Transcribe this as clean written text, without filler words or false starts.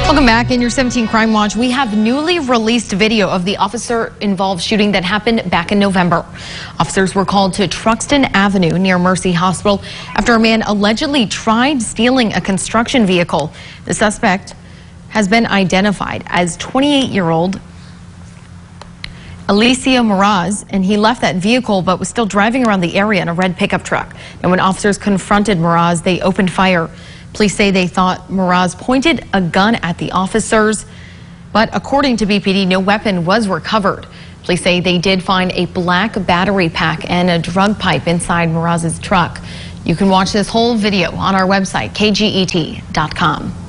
Welcome back. In your 17 Crime Watch, we have newly released video of the officer-involved shooting that happened back in November. Officers were called to Truxton Avenue near Mercy Hospital after a man allegedly tried stealing a construction vehicle. The suspect has been identified as 28-year-old Alicia Moraz, and he left that vehicle but was still driving around the area in a red pickup truck. And when officers confronted Moraz, they opened fire. Police say they thought Moraz pointed a gun at the officers, but according to BPD, no weapon was recovered. Police say they did find a black battery pack and a drug pipe inside Moraz's truck. You can watch this whole video on our website, kget.com.